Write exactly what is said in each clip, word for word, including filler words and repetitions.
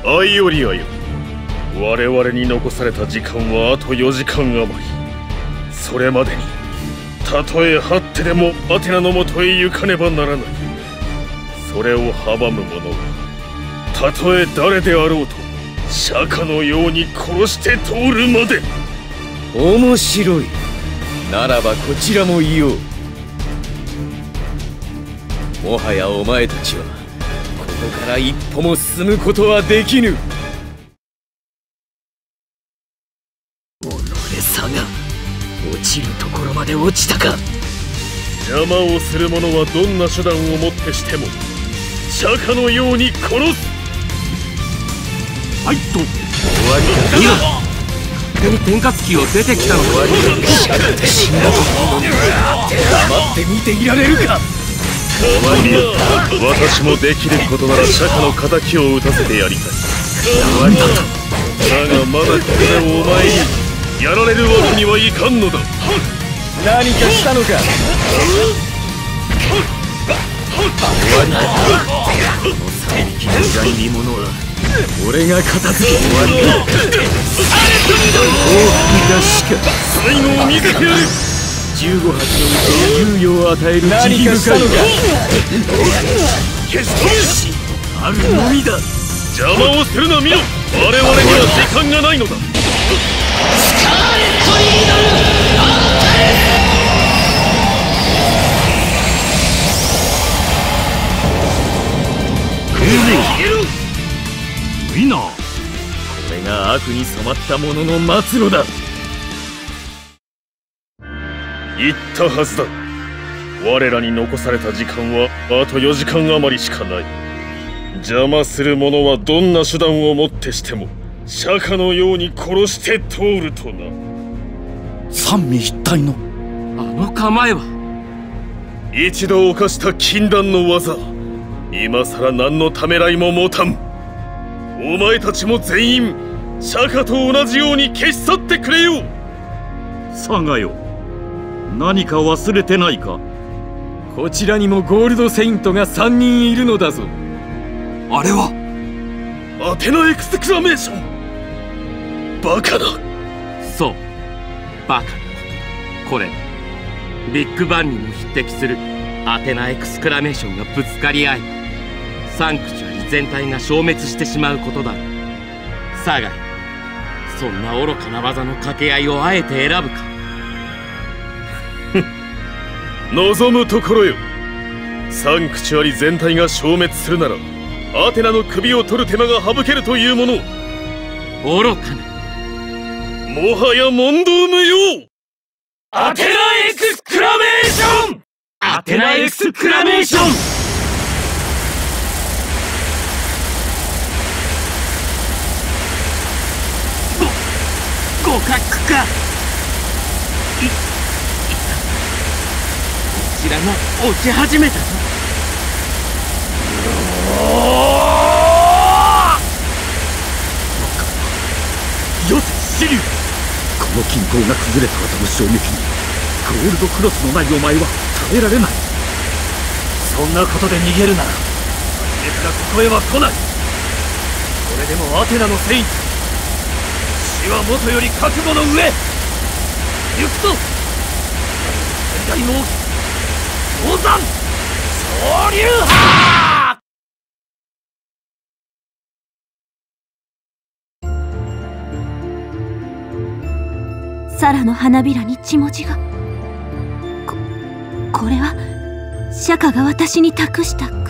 アイオリアよ、我々に残された時間はあとよじかん余り。それまでにたとえはってでもアテナのもとへ行かねばならない。それを阻む者はたとえ誰であろうと釈迦のように殺して通るまで。 面白い。ならばこちらも言おう。もはやお前たちはここから一歩も進むことはできぬ。己さが落ちるところまで落ちたか。 邪魔をする者はどんな手段をもってしても釈迦のように殺す。 はいと終わりだ。今勝手に天かす機を出てきたのは釈迦で死んだと思うのに黙って見ていられるか。 終わりだ。私もできることなら釈迦の敵を討たせてやりたい。終わりだ。だがまだここでお前にやられるわけにはいかんのだ。 何かしたのか。終わりだ。この三匹の裏切り者は俺が片付け。終わりだ。大きなしか最後を見せてやる。 じゅうごはちのうちに猶予を与える慈悲深いが消し飛べ。 あるのみだ。 邪魔をするな見ろ。我々には時間がないのだ。 スカーレットリードルアータレ。 ウィナー。これが悪に染まった者の末路だ。 言ったはずだ。我らに残された時間はあとよじかん余りしかない。邪魔する者はどんな手段をもってしても釈迦のように殺して通るとな。 三位一体のあの構えは一度犯した禁断の技。今さら何のためらいも持たん。お前たちも全員釈迦と同じように消し去ってくれよ。 サガよ、何か忘れてないか。 こちらにもゴールドセイントがさんにんいるのだぞ。 あれはアテナエクスクラメーション。バカだ。 そう、バカなこと。これビッグバンにも匹敵するアテナエクスクラメーションがぶつかり合いサンクチュアリ全体が消滅してしまうことだ。サガイ、そんな愚かな技の掛け合いをあえて選ぶか。 望むところよ。サンクチュアリ全体が消滅するならアテナの首を取る手間が省けるというもの。 愚かな。 もはや問答無用。 アテナエクスクラメーション。 アテナエクスクラメーション。ご互角か。いいたこちらが落ち始めたぞ。 よせシリュウ。この均衡が崩れた後の衝撃にゴールドクロスのないお前は耐えられない。そんなことで逃げるなら初めからここへは来ない。それでもアテナのセイント、死はもとより覚悟の上。行くぞ最大の王山昇竜派。 サラの花びらに血文字が。ここれは釈迦が私に託した句。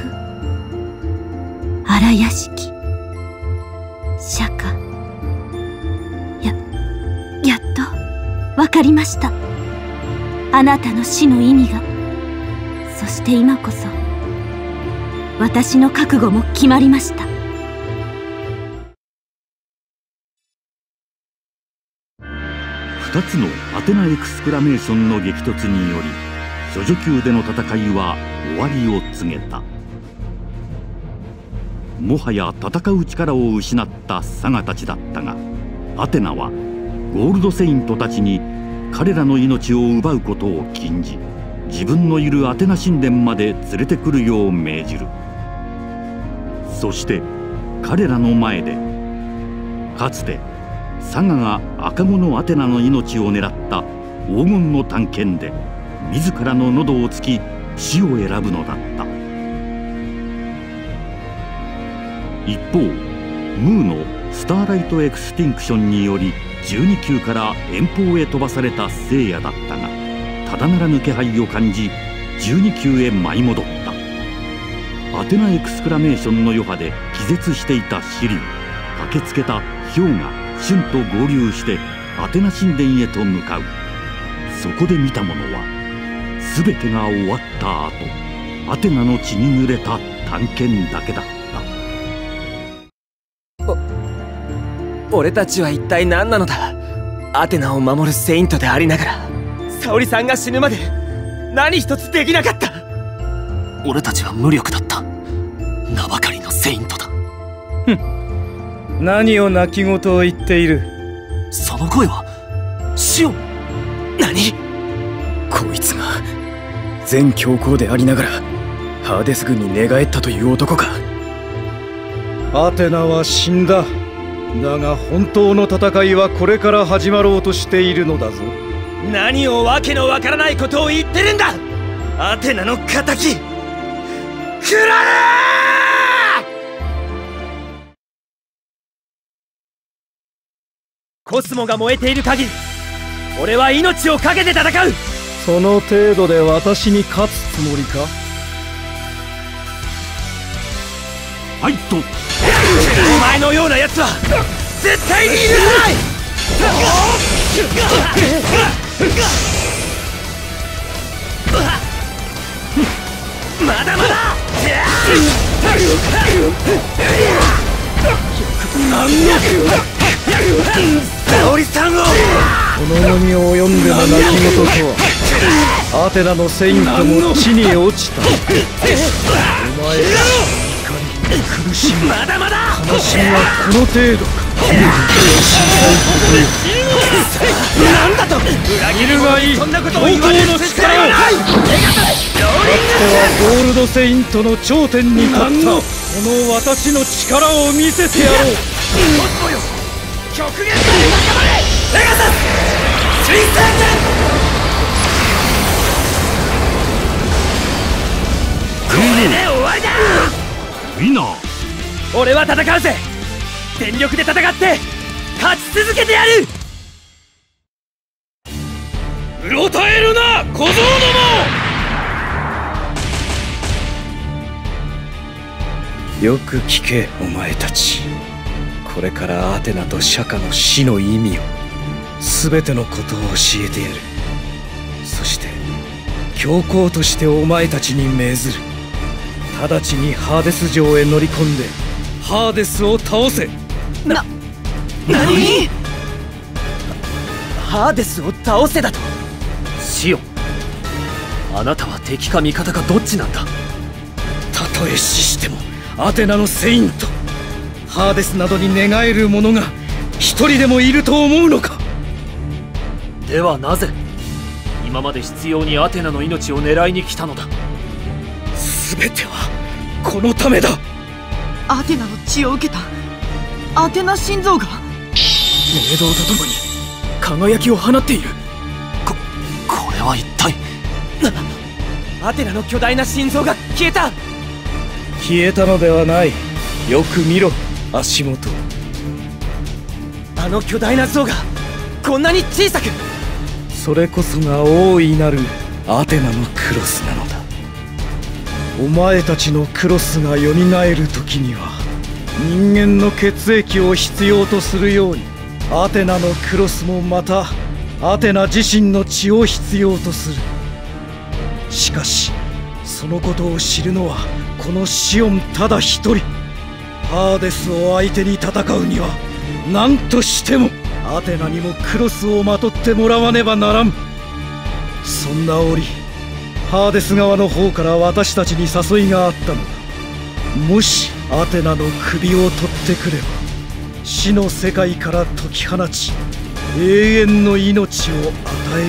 荒屋敷釈迦。ややっとわかりました。あなたの死の意味が。そして今こそ私の覚悟も決まりました。 ふたつのアテナエクスクラメーションの激突により処女級での戦いは終わりを告げた。もはや戦う力を失ったサガたちだったが、アテナはゴールドセイントたちに彼らの命を奪うことを禁じ、自分のいるアテナ神殿まで連れてくるよう命じる。そして彼らの前で、かつてサガが赤子のアテナの命を狙った黄金の探検で自らの喉を突き死を選ぶのだった。一方ムーのスターライトエクスティンクションによりじゅうにきゅうから遠方へ飛ばされた聖夜だったが、ただならぬ気配を感じじゅうにきゅうへ舞い戻った。アテナエクスクラメーションの余波で気絶していたシリュウ、駆けつけたヒョウがシュンと合流してアテナ神殿へと向かう。そこで見たものは全てが終わった後、アテナの血に濡れた探検だけだった。 俺たちは一体何なのだ。アテナを守るセイントでありながら、沙織さんが死ぬまで何一つできなかった。 俺たちは無力だった。名ばかりのセイントだ。 ふん、何を泣き言を言っている。 その声はシオン。 何？こいつが全教皇でありながらハーデス軍に寝返ったという男か。 アテナは死んだ。だが本当の戦いはこれから始まろうとしているのだぞ。 何をわけのわからないことを言ってるんだ。アテナの敵、クララー！コスモが燃えている限り、俺は命を懸けて戦う。 その程度で私に勝つつもりか。 ファイト。 お前のような奴は絶対に許さない。まだまだ。何の沙織さんを。 この後に及んでの泣き言とは、アテナのセイントも地に落ちた。お前ら苦しみ、 まだまだ悲しみはこの程度か。 なんだと裏切るがいい。そんなことを言われる力はない。かつてはゴールドセイントの頂点に立ったこの私の力を見せてやろう。 コスモよ、極限まで高まれ。ペガサス水星剣。これで終わりだ。 ウィナー、 俺は戦うぜ。全力で戦って勝ち続けてやる。うろたえるな小僧ども。 よく聞けお前たち。これからアテナと釈迦の死の意味を、全てのことを教えてやる。そして教皇としてお前たちに命ずる。直ちにハーデス城へ乗り込んでハーデスを倒せ。 な、何？ハーデスを倒せだと？ シオン、あなたは敵か味方かどっちなんだ。 たとえ死してもアテナのセイント、ハーデスなどに寝返る者が一人でもいると思うのか。 ではなぜ今まで執拗にアテナの命を狙いに来たのだ。 全てはこのためだ。 アテナの血を受けたアテナ心臓が冥道とともに輝きを放っている。 こ、これは一体。 アテナの巨大な心臓が消えた。 消えたのではない。よく見ろ、足元。 あの巨大な像がこんなに小さく。 それこそが大いなるアテナのクロスなのだ。お前たちのクロスがよみがえる時には、人間の血液を必要とするように、アテナのクロスもまたアテナ自身の血を必要とする。しかしそのことを知るのはこのシオンただ一人。ハーデスを相手に戦うには何としてもアテナにもクロスをまとってもらわねばならん。そんな折、ハーデス側の方から私たちに誘いがあったのだ。もしアテナの首を取ってくれば、死の世界から解き放ち永遠の命を与える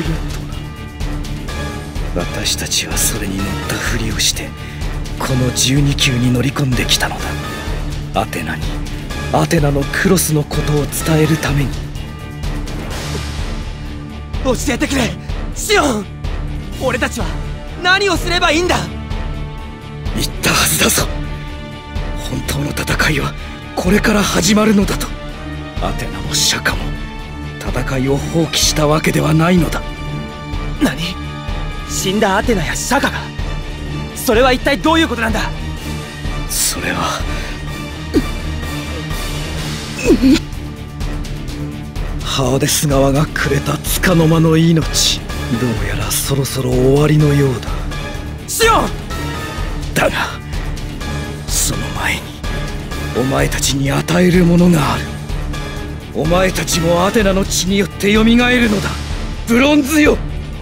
とな。私たちはそれに乗ったふりをしてこのじゅうにきゅうに乗り込んできたのだ。 アテナにアテナのクロスのことを伝えるために。 教えてくれシオン。俺たちは何をすればいいんだ。 言ったはずだぞ。本当の戦いはこれから始まるのだと。アテナもシャカも戦いを放棄したわけではないのだ。 何？死んだアテナやシャカが？それは一体どういうことなんだ？ それはハーデス側がくれた束の間の命、どうやらそろそろ終わりのようだ。 シオン！ だがその前にお前たちに与えるものがある。お前たちもアテナの血によってよみがえるのだ、ブロンズよ。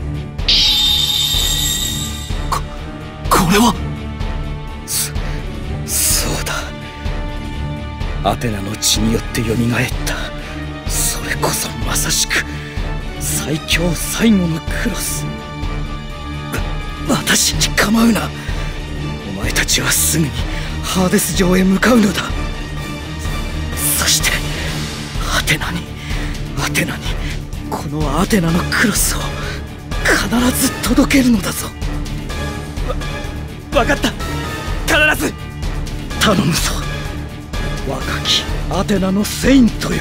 ここれはそそうだ、アテナの血によってよみがえった。それこそまさしく最強最後のクロス。わ私に構うな。お前たちはすぐにハーデス城へ向かうのだ。そしてアテナにアテナにこのアテナのクロスを必ず届けるのだぞ。 わ分かった、必ず頼むぞ、若きアテナのセイントよ。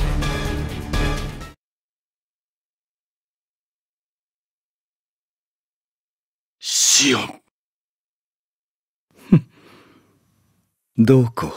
シオン。 どうこ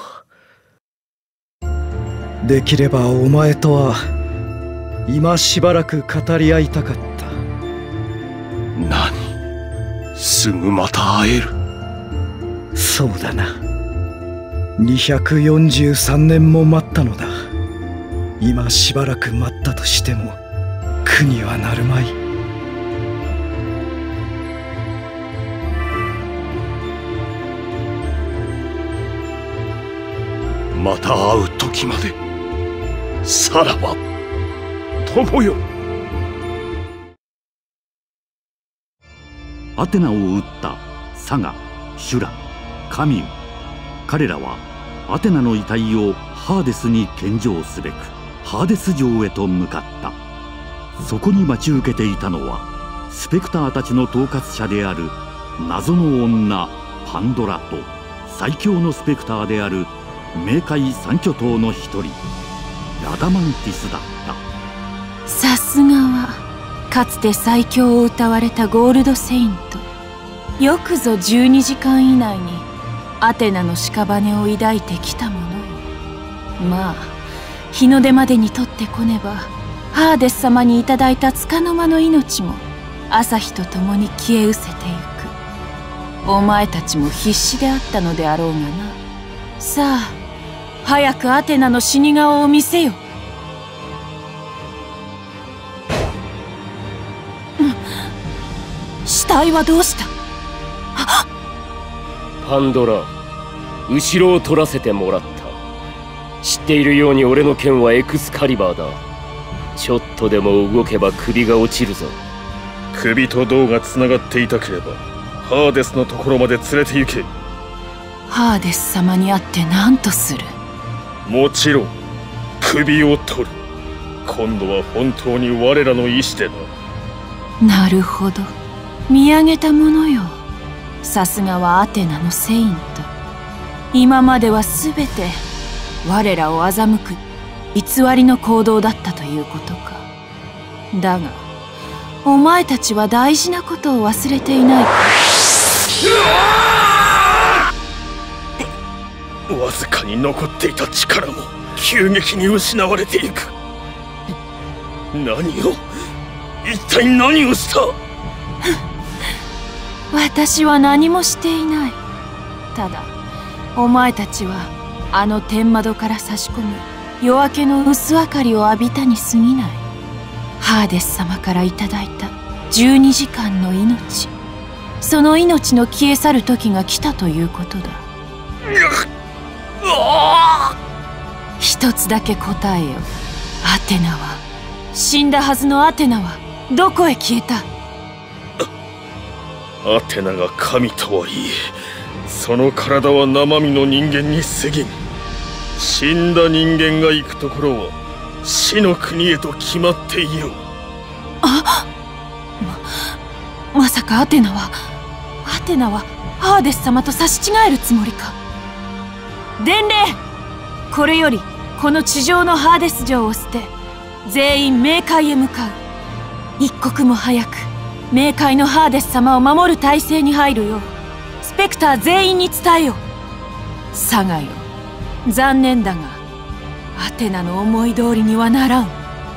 できればお前とは今しばらく語り合いたかった。 何？すぐまた会える？ そうだな。にひゃくよんじゅうさんねんも待ったのだ。今しばらく待ったとしても苦にはなるまい。 また会う時まで、さらば友よ。 アテナを討ったサガ、シュラ、カミュー、彼らはアテナの遺体をハーデスに献上すべくハーデス城へと向かった。そこに待ち受けていたのはスペクターたちの統括者である謎の女パンドラと最強のスペクターである冥界三巨頭の一人ラダマンティスだった。 さすがはかつて最強を謳われたゴールドセイント。よくぞじゅうにじかん以内にアテナの屍を抱いてきたものよ。まあ日の出までに取ってこねばハーデス様にいただいた束の間の命も朝日とともに消え失せてゆく。お前たちも必死であったのであろうがな。さあ早くアテナの死に顔を見せよ。うん、死体はどうした？ パンドラ、後ろを取らせてもらった。知っているように俺の剣はエクスカリバーだ。ちょっとでも動けば首が落ちるぞ。 首と胴がつながっていたければハーデスのところまで連れて行け。 ハーデス様に会って何とする？ もちろん首を取る。今度は本当に我らの意志でな。 なるほど、見上げたものよ。さすがはアテナのセイント。今までは全て我らを欺く偽りの行動だったということか。だがお前たちは大事なことを忘れていないか？ わずかに残っていた力も急激に失われていく。何を一体何をした？ 私は何もしていない。ただお前たちはあの天窓から差し込む夜明けの薄明かりを浴びたに過ぎない。ハーデス様からいただいたじゅうにじかんの命、その命の消え去る時が来たということだ。一つだけ答えよ。アテナは、死んだはずのアテナはどこへ消えた？ アテナが神とはいえ、その体は生身の人間に過ぎん。 死んだ人間が行くところは死の国へと決まっていよう。 あま、まさかアテナはアテナはハーデス様と差し違えるつもりか。伝令、これよりこの地上のハーデス城を捨て全員冥界へ向かう。一刻も早く冥界のハーデス様を守る体制に入るようスペクター全員に伝えよ。サガよ、残念だがアテナの思い通りにはならん。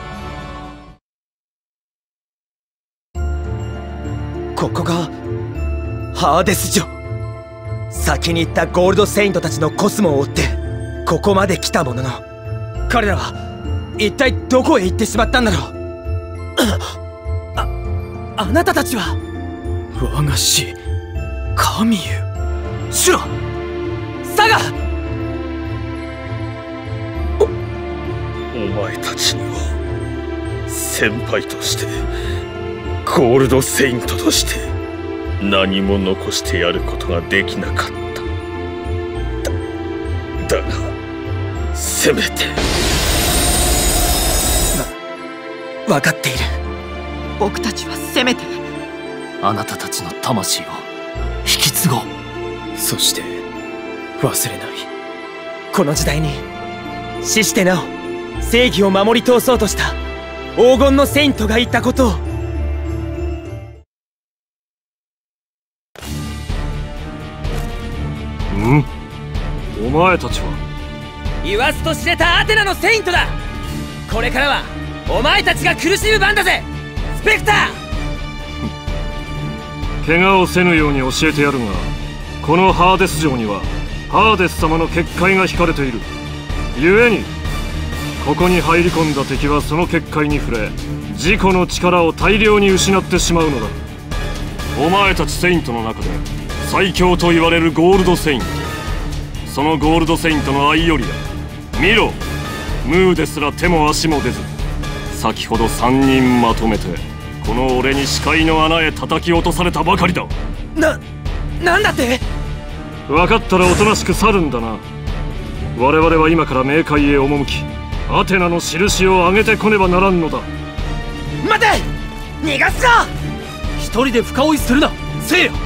ここがハーデス城。先に行ったゴールドセイントたちのコスモを追ってここまで来たものの、彼らは一体どこへ行ってしまったんだろう。あ、あなたたちは我が師神湯シュラサガ。 お前たちには先輩としてゴールドセイントとして何も残してやることができなかった。だ、だがせめてわ分かっている。 僕たちはせめてあなたたちの魂を引き継ごう。そして忘れない。 この時代に死してなお正義を守り通そうとした黄金のセイントが言ったことを。 ん？お前たちは言わずと知れたアテナのセイントだ。これからはお前たちが苦しむ番だぜスペクター。怪我をせぬように教えてやるが、このハーデス城にはハーデス様の結界が引かれている。故にここに入り込んだ敵はその結界に触れ自己の力を大量に失ってしまうのだ。お前たちセイントの中で最強と言われるゴールドセイント、そのゴールドセイントの相寄りだ。見ろ、ムーですら手も足も出ず、先ほどさんにんまとめてこの俺に視界の穴へ叩き落とされたばかりだ。 な、なんだって。 分かったらおとなしく去るんだな。我々は今から冥界へ赴きアテナの印を上げてこねばならんのだ。 待て、逃がすぞ。 一人で深追いするなせいや。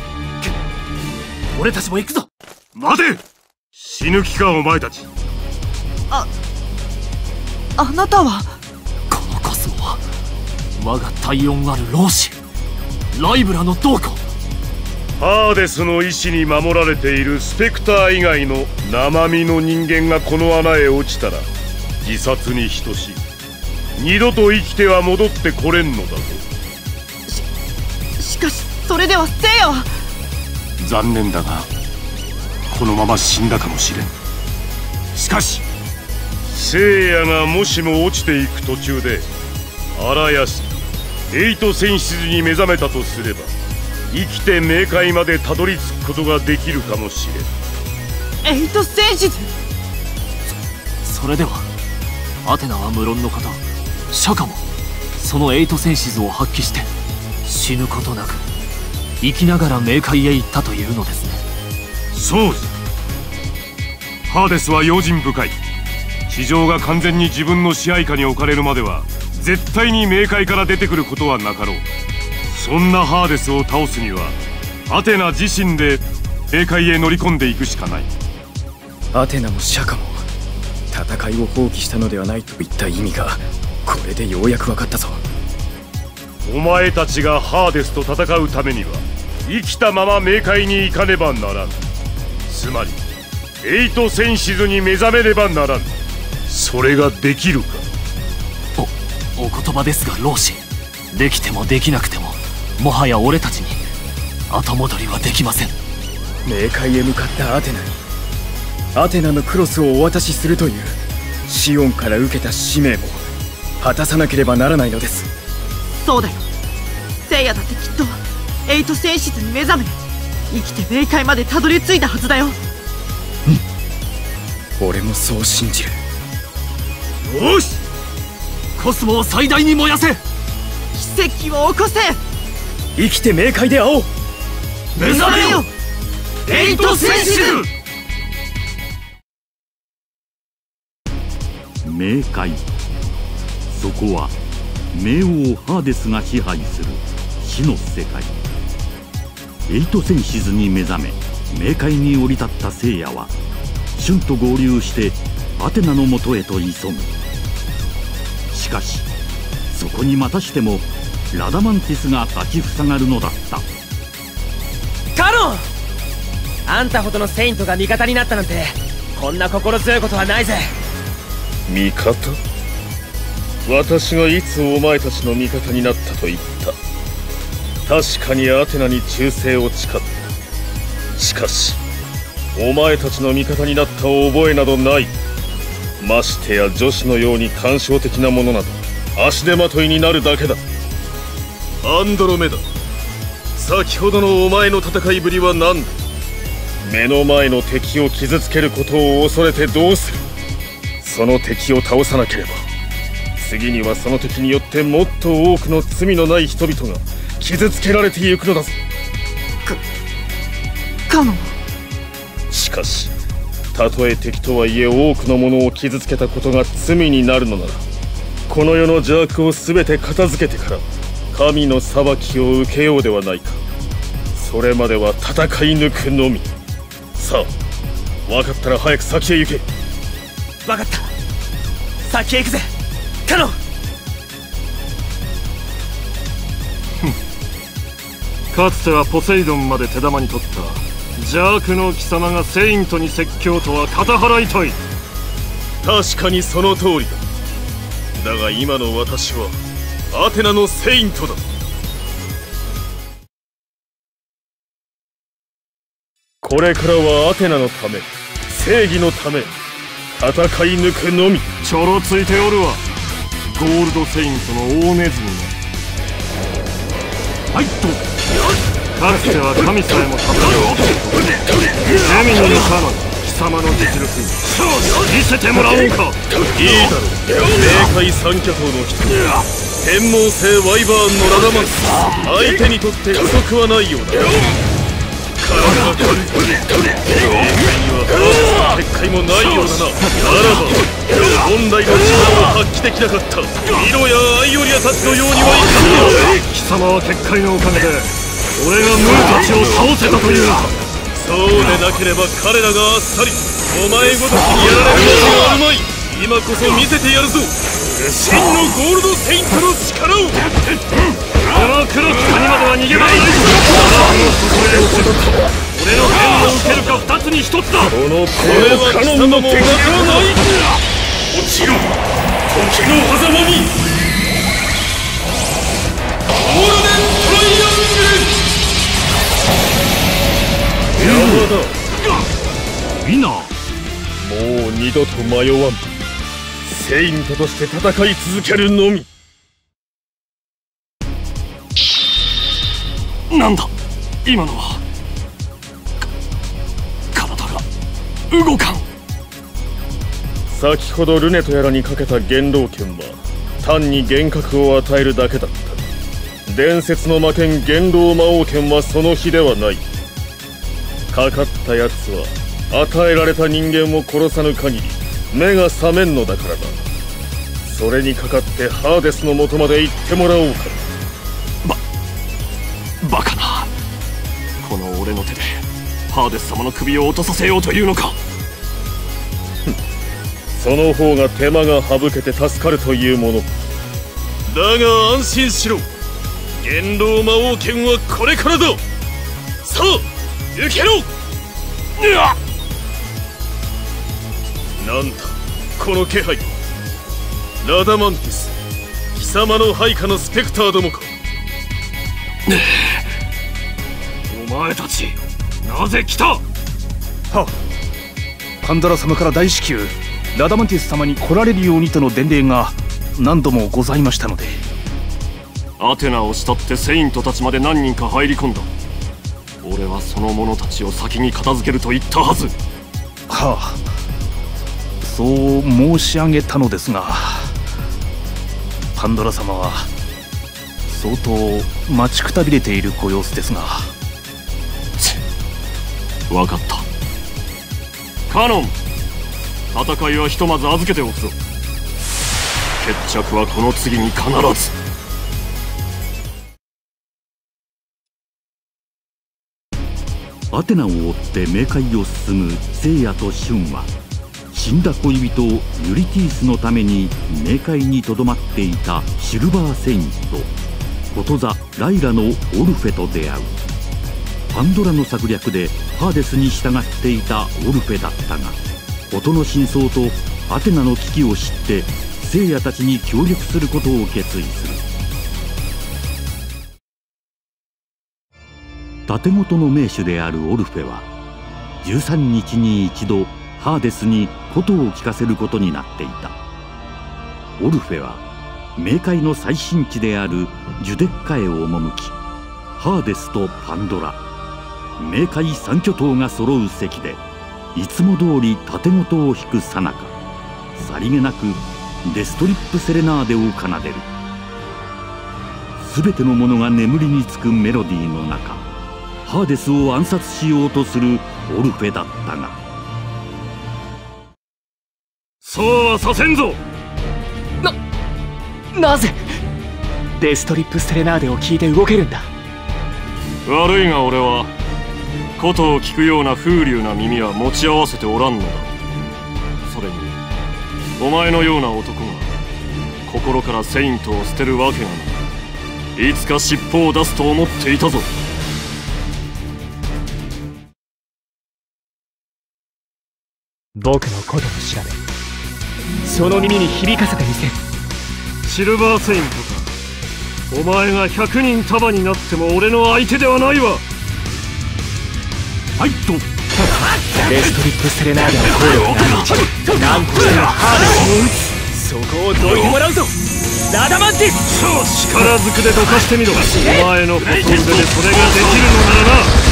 俺たちも行くぞ。 待て、死ぬ気かお前たち。 ああなたは。 このコスモは我が体温ある老子ライブラの同子。 ハーデスの意志に守られているスペクター以外の生身の人間がこの穴へ落ちたら自殺に等しい。二度と生きては戻ってこれんのだぞ。 し、しかしそれでは聖夜は。 残念だがこのまま死んだかもしれん。しかし聖夜がもしも落ちていく途中で荒屋敷エイト戦士に目覚めたとすれば生きて冥界までたどり着くことができるかもしれん。 エイト戦士。 そそれではアテナは無論のこと釈迦もそのエイトセンシズを発揮して死ぬことなく生きながら冥界へ行ったというのですね。 そうじゃ。ハーデスは用心深い。地上が完全に自分の支配下に置かれるまでは絶対に冥界から出てくることはなかろう。そんなハーデスを倒すにはアテナ自身で冥界へ乗り込んでいくしかない。 アテナも釈迦も戦いを放棄したのではないといった意味がこれでようやく分かったぞ。 お前たちがハーデスと戦うためには生きたまま冥界に行かねばならん。つまりエイトセンシズに目覚めねばならん。それができるか。 お、お言葉ですが老子、できてもできなくてももはや俺たちに後戻りはできません。 冥界へ向かったアテナにアテナのクロスをお渡しするというシオンから受けた使命も果たさなければならないのです。 そうだよ。聖夜だってきっとエイトセンシズに目覚め生きて冥界までたどり着いたはずだよ。 うん、俺もそう信じる。 よし、コスモを最大に燃やせ。 奇跡を起こせ。 生きて冥界で会おう。 目覚めよエイトセンシズ。 冥界。そこは冥王ハーデスが支配する死の世界。エイトセンシズに目覚め冥界に降り立った聖夜はシュンと合流してアテナのもとへと急ぐ。しかしそこにまたしてもラダマンティスが立ちふさがるのだった。 カノン、あんたほどのセイントが味方になったなんてこんな心強いことはないぜ。 味方？私がいつお前たちの味方になったと言った。確かにアテナに忠誠を誓った。しかしお前たちの味方になった覚えなどない。ましてや女子のように感傷的なものなど足手まといになるだけだ。アンドロメダ、先ほどのお前の戦いぶりは何だ。目の前の敵を傷つけることを恐れてどうする。その敵を倒さなければ次にはその敵によってもっと多くの罪のない人々が傷つけられてゆくのだぞ。 か、カノン。 しかしたとえ敵とはいえ多くの者を傷つけたことが罪になるのなら、この世の邪悪を全て片付けてから神の裁きを受けようではないか。それまでは戦い抜くのみ。さあ、分かったら早く先へ行け。 分かった、先へ行くぜカノン。 かつてはポセイドンまで手玉に取った邪悪の貴様がセイントに説教とは片腹痛い。 確かにその通りだ。だが今の私はアテナのセイントだ。これからはアテナのため、正義のため戦い抜くのみ。 ちょろついておるわ、ゴールドセイントの大ネズミが。はいっと、かつては神さえも戦うジェミニのカノン、貴様の実力見せてもらおうか。いいだろう、 冥界三巨頭の一人天王星ワイバーンのラダマンス、相手にとって不足はないようだ。体が軽い、冥界にはハーデスの結界もないようだな。ならば本来の力を発揮できなかったミロやアイオリアたちのようにはいかんよ。 貴様は結界のおかげで俺がムーたちを倒せたというのか。 そうでなければ彼らがあっさりお前ごときにやられるわけがあるまい。今こそ見せてやるぞ、真のゴールドセイントの力を。 この黒き谷までは逃げ場がない。俺の剣を受けるか二つに一つだ。 この手は貴様も負けはない。落ちろ時の狭間にゴールデントライアングル。山田いいな。 もう二度と迷わん。セイントとして戦い続けるのみ。 なんだ今のは。か体が動かん。 先ほどルネとやらにかけた元老剣は単に幻覚を与えるだけだった。伝説の魔剣元老魔王剣はその比ではない。かかったやつは与えられた人間を殺さぬ限り目が覚めんのだからだ。それにかかってハーデスの元まで行ってもらおうか。 ばバカな。この俺の手でハーデス様の首を落とさせようというのか。 その方が手間が省けて助かるというものだが安心しろ、元老魔王剣はこれからだ。さあ受けろ。うわっ、なんだこの気配。ラダマンティス、貴様の配下のスペクターどもか。 お前たちなぜ来た。はパンドラ様から大至急ラダマンティス様に来られるようにとの伝令が何度もございましたので。 アテナを慕ってセイントたちまで何人か入り込んだ。俺はその者たちを先に片付けると言ったはず。 はあ、そう申し上げたのですが、パンドラ様は相当待ちくたびれているご様子ですが。 分かった。カノン、戦いはひとまず預けておくぞ。 決着はこの次に必ず。 アテナを追って冥界を進む聖夜とシュンは、死んだ恋人ユリティスのために冥界にとどまっていたシルバーセイントこと座ライラのオルフェと出会う。パンドラの策略でハーデスに従っていたオルフェだったが、事の真相とアテナの危機を知って聖夜たちに協力することを決意する。盾事の名手であるオルフェはじゅうさんにちに一度ハーデスに琴を聞かせることになっていた。オルフェは冥界の最深地であるジュデッカへ赴き、ハーデスとパンドラ、冥界三巨頭が揃う席でいつも通り盾事を弾くさなか、さりげなくデストリップセレナーデを奏でる。全てのものが眠りにつくメロディーの中、ハーデスを暗殺しようとするオルフェだったが、 そうはさせんぞ。 な、なぜデストリップセレナーデを聞いて動けるんだ。 悪いが俺は琴を聞くような風流な耳は持ち合わせておらんのだ。それにお前のような男が心からセイントを捨てるわけがない。いつか尻尾を出すと思っていたぞ。 僕のことを調べ、その耳に響かせてみせる。 シルバーセイントか。お前がひゃくにん束になっても俺の相手ではないわ。 はいとデストリップセレナーデの効力があるうちに何としてもハーデスを撃つ。そこをどいてもらうぞ、ラダマンティス。 力ずくでどかしてみろ。お前の細腕でそれができるのならな。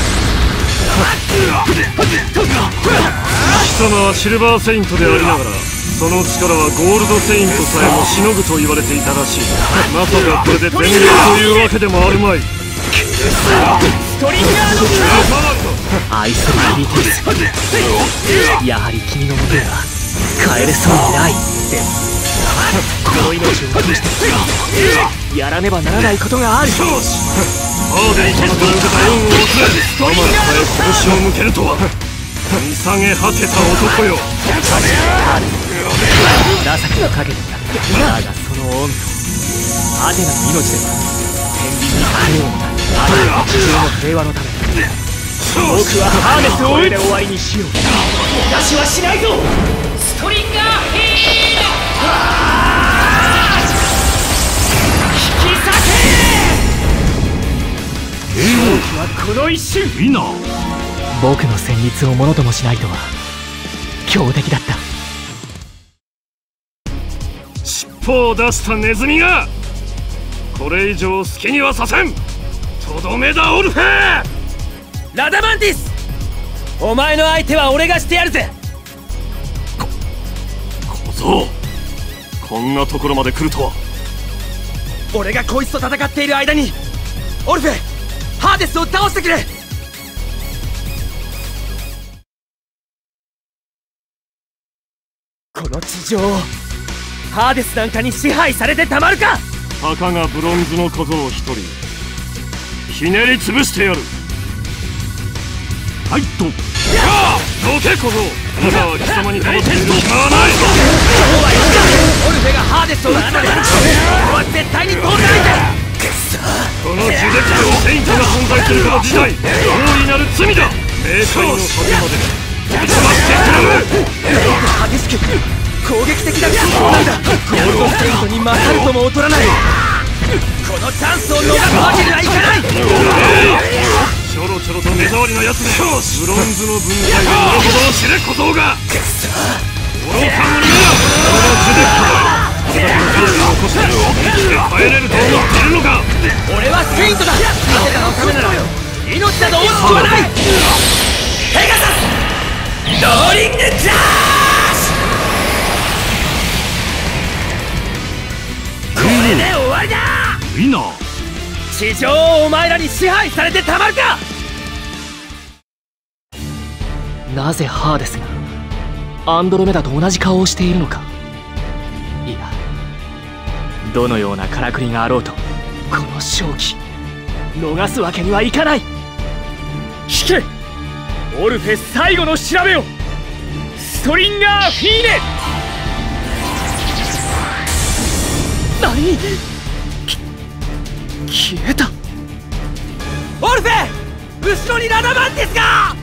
貴様はシルバーセイントでありながら、その力はゴールドセイントさえもしのぐと言われていたらしい。まさかこれで全力というわけでもあるまい。 ストリンガーの愛するユリティス、やはり君のもとには帰れそうにない。でもこの命を崩してやらねばならないことがある。 ハーデス様と受けた恩を忘れ、我慢さえ拳を向けるとは見下げ果てた男よ。 情けの陰でだが、その恩とアテナの命では天秤にかけようもない。アテナの地上の平和のため、僕はハーネスをこれで終わりにしよう。逃がしはしないぞ。 ストリンガーヒール。引き裂け。 勝機はこの一瞬。 いいな。 僕の旋律をものともしないとは強敵だった。 尻尾を出したネズミが、これ以上好きにはさせん。とどめだオルフェ。 ラダマンティス、お前の相手は俺がしてやるぜ。 こ小僧、こんなところまで来るとは。 俺がこいつと戦っている間にオルフェ、ハーデスを倒してくれ。この地上をハーデスなんかに支配されてたまるか。 たかがブロンズの小僧一人ひねり潰してやる。 はいと。 どけ小僧、今は貴様に倒している暇はない。 オルフェがハーデスを撃つのでここは絶対に通さないぜ。 このジュデッカのセイントが存在すること自体大いなる罪だ。冥界の果てまで飛び飛ばしてくれる。 激しく攻撃的な空港なんだ。ゴールドセイントに勝るとも劣らない。このチャンスを逃すわけにはいかない。 ちょろちょろと目障りなやつでブロンズの分際がどれほどを知れ小僧が。愚か者めだ。このジュデッカはこれだけのビールを起こして生きて帰れると思っているのか。 俺はセイントだ。アテナのためなら命など惜しくはない。ペガサスローリングチャージ。これで終わりだ。 いいな。 地上をお前らに支配されてたまるか。なぜハーデスがアンドロメダと同じ顔をしているのか。いや、 どのようなからくりがあろうとこの勝機逃すわけにはいかない。聞けオルフェ最後の調べを。ストリンガーフィーネ。何？き消えた。 オルフェ後ろにラダマンティスが。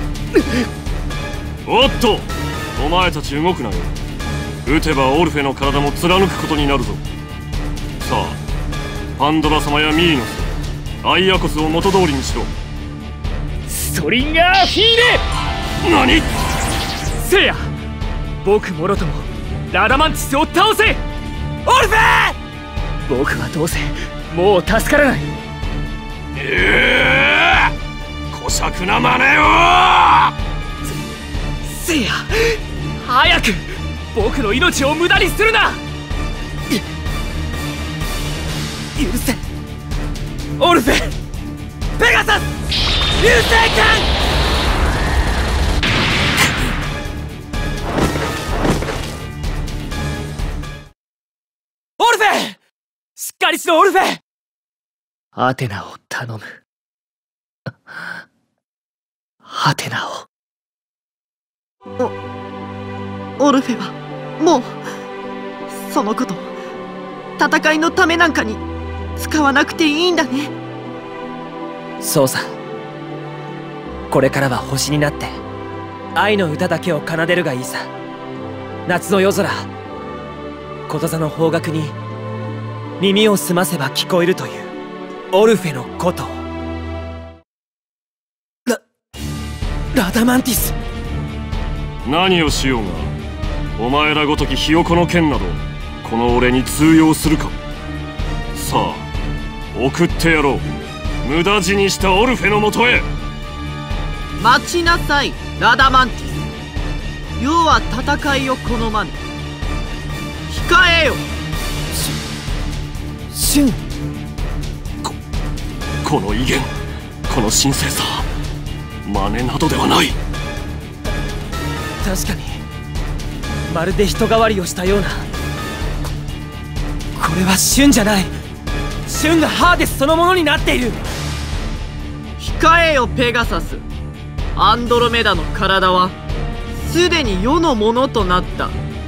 おっとお前たち動くなよ。撃てばオルフェの体も貫くことになるぞ。さあパンドラ様やミーノス、アイアコスを元通りにしろ。 ストリンガーフィーネ。 何？ せいや僕もろともラダマンティスを倒せ。 オルフェ僕はどうせもう助からない。 ええー、小尺な真似を。 せいや早く僕の命を無駄にするな。 許せオルフェペガサス流星剣。オルフェしっかりしろオルフェ。 アテナを頼む。アテナを。 オルフェはもうそのこと戦いのためなんかに使わなくていいんだね。 そうさ。これからは星になって愛の歌だけを奏でるがいいさ。夏の夜空、こと座の方角に耳を澄ませば聞こえるというオルフェのこと。ララダマンティス。 何をしようがお前らごときひよこの剣などこの俺に通用するか。さあ送ってやろう無駄死にしたオルフェのもとへ。 待ちなさいラダマンティス。世は戦いを好まぬ。控えよ。 シュン。 ここの威厳、この神聖さ、真似などではない。 確かにまるで人変わりをしたような。こ, これはシュンじゃない。シュンがハーデスそのものになっている。 控えよペガサス。アンドロメダの体はすでに世のものとなった。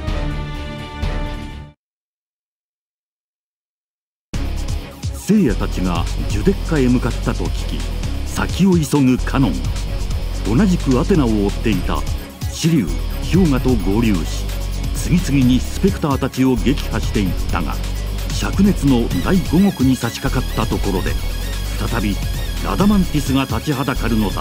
聖夜たちがジュデッカへ向かったと聞き先を急ぐカノン。同じくアテナを追っていたシリュウ、氷河と合流し次々にスペクターたちを撃破していったが灼熱の第五獄に差し掛かったところで再びラダマンティスが立ちはだかるのだった。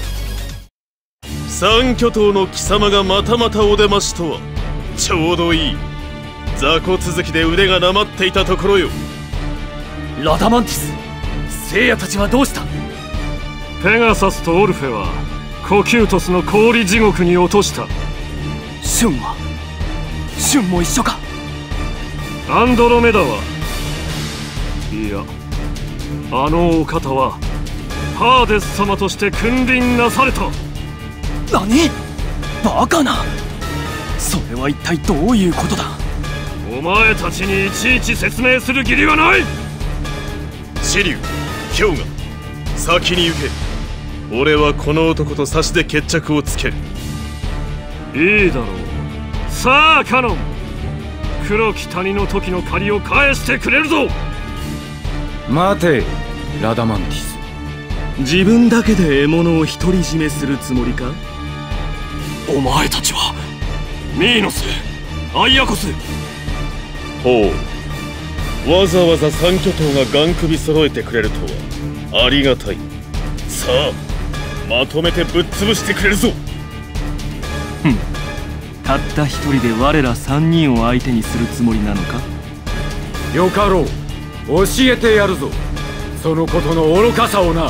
三巨頭の貴様がまたまたお出ましとはちょうどいい。雑魚続きで腕がなまっていたところよ。 ラダマンティス、聖夜たちはどうした？ ペガサスとオルフェはコキュートスの氷地獄に落とした。 シュンはシュンも一緒か？ アンドロメダはいやあのお方はハーデス様として君臨なされた。 何？バカな。それは一体どういうことだ？ お前たちにいちいち説明する義理はない。 シリュウ、氷河、先に行け。俺はこの男と差しで決着をつける。 いいだろう。さあカノン、黒き谷の時の借りを返してくれるぞ。 待てラダマンティス。 自分だけで獲物を独り占めするつもりか？ お前たちはミーノス、アイアコス。 ほう、わざわざ三巨頭がガン首揃えてくれるとはありがたい。さあまとめてぶっ潰してくれるぞ。 ふん、たった一人で我ら三人を相手にするつもりなのか？ よかろう、教えてやるぞそのことの愚かさをな。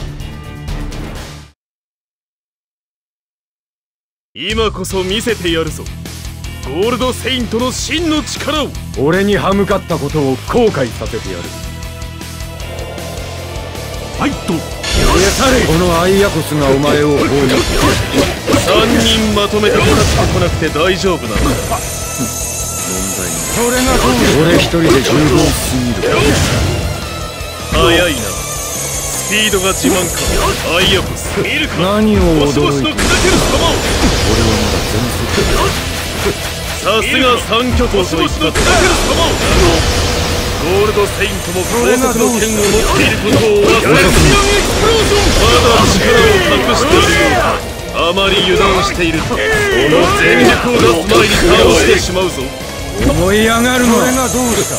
今こそ見せてやるぞゴールドセイントの真の力を。 俺に歯向かったことを後悔させてやる。 ファイト。 このアイアコスがお前を葬る。 三人まとめてかかってこなくて大丈夫なのだ。 問題ない。 それがどう俺一人で十分すぎる。 早いな。スピードが自慢か。アイアコス見るか。 何を驚いている。俺はまださすが三巨頭といったゴールドセイントも高速の剣を持っていることを忘れず、まだ力を隠しているようだ。あまり油断しているとこの全力を出す前に倒してしまうぞ。 思い上がるの。俺がどうした。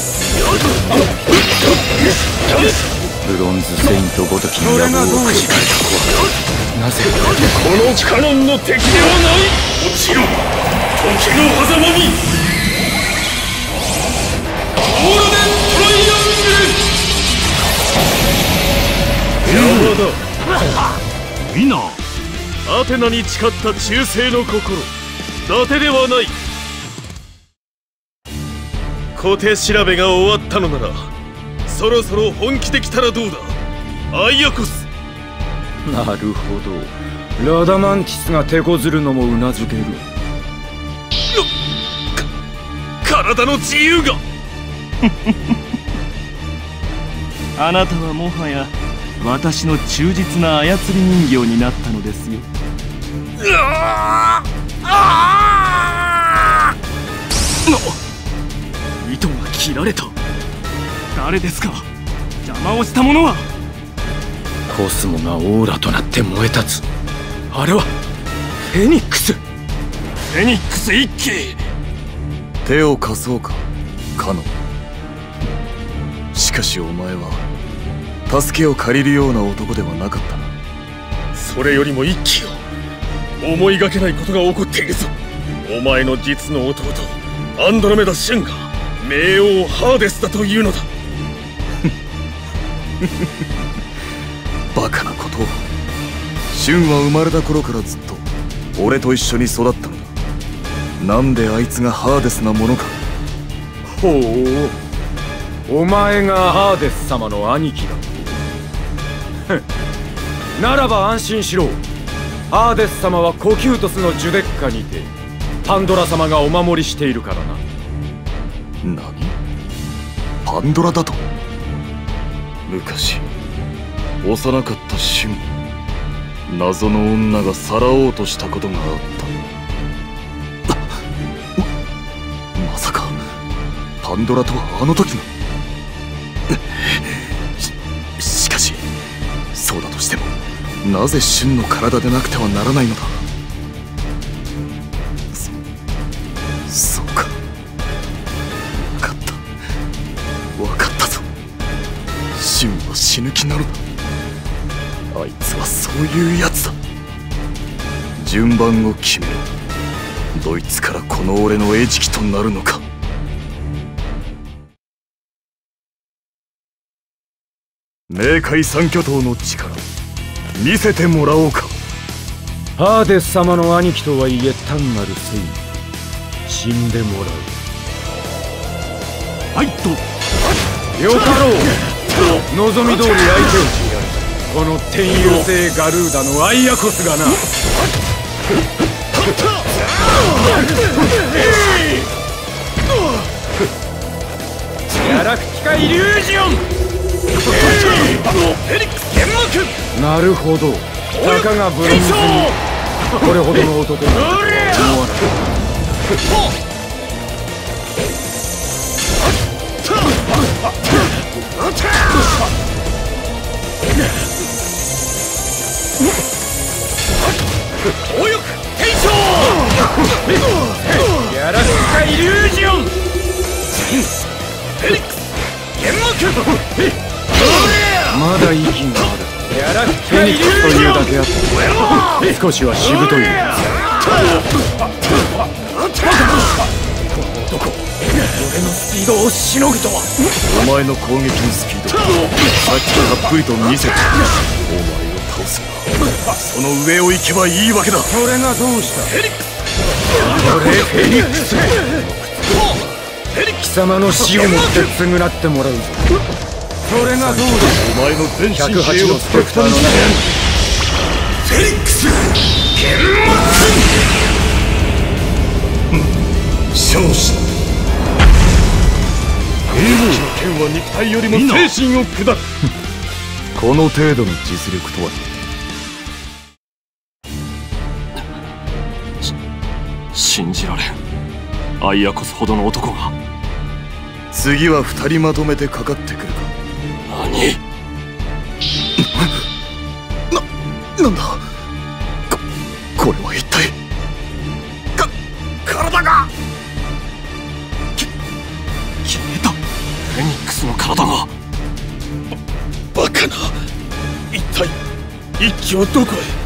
ブロンズセイントごときに野望をくじかれた子はなぜこのカノンの敵ではない。落ちろ時の狭間に。ゴールデントライアングル。山だみんなアテナに誓った忠誠の心、伊達ではない。小手調べが終わったのならそろそろ本気できたらどうだアイアコス。 なるほど、ラダマンティスが手こずるのもうなずける。 体の自由があなたはもはや私の忠実な操り人形になったのですよ。 うわあ糸が切られた。誰ですか。邪魔をした者は。 コスモがオーラとなって燃え立つ。あれはフェニックス。 フェニックス一騎。 手を貸そうかカノン。しかしお前は助けを借りるような男ではなかったな。 それよりも一騎よ、思いがけないことが起こっているぞ。お前の実の弟アンドロメダ・シュンが冥王ハーデスだというのだ。 バカなことを。シュンは生まれた頃からずっと俺と一緒に育ったのだ。なんであいつがハーデスなものか。 ほう、お前がハーデス様の兄貴だと。ならば安心しろ。ハーデス様はコキュートスのジュデッカにてパンドラ様がお守りしているからな。 何？パンドラだと？昔幼かったシュン、謎の女がさらおうとしたことがあった。ま、まさかパンドラとはあの時の。し、しかしそうだとしてもなぜシュンの体でなくてはならないのだ。そ、そうか。分かった分かったぞ。シュンは死ぬ気なのだ。あいつはそういうやつだ。順番を決めろ。どいつからこの俺の餌食となるのか。冥界三巨頭の力見せてもらおうか。 ハーデス様の兄貴とはいえ単なる戦意。死んでもらう。 はいとよかろう。望み通り相手をしてやる。この天遊星ガルーダのアイアコスがな。ギャラクティカイリュージョン。なるほど、たかがブロンズにこれほどの男に思わない。 強力テンション。 ギャラクティカイリュージョン。 フェニックス剣幕。 まだ息がある。ギャラクティカイリュージョンというだけあって少しはしぶとい。この男、俺のスピードをしのぐとは。 お前の攻撃のスピードさっきたっぷりと見せた。お前を倒すがその上を行けばいいわけだ。 それがどうした。 フェニックス。 俺フェニックス。貴様の死をもって償ってもらうぞ。それがどうだ。 お前の全身ひゃくはちのスペクターの中にフェニックス剣幕。勝者は肉体よりも精神を砕く。 この程度の実力とは。 信じられん。アイアコスほどの男が。 次は二人まとめてかかってくるか。 何？ な、なんだこ、これは一体。か、体がき、消えた。 フェニックスの体が。 バ、バカな。一体一気はどこへ。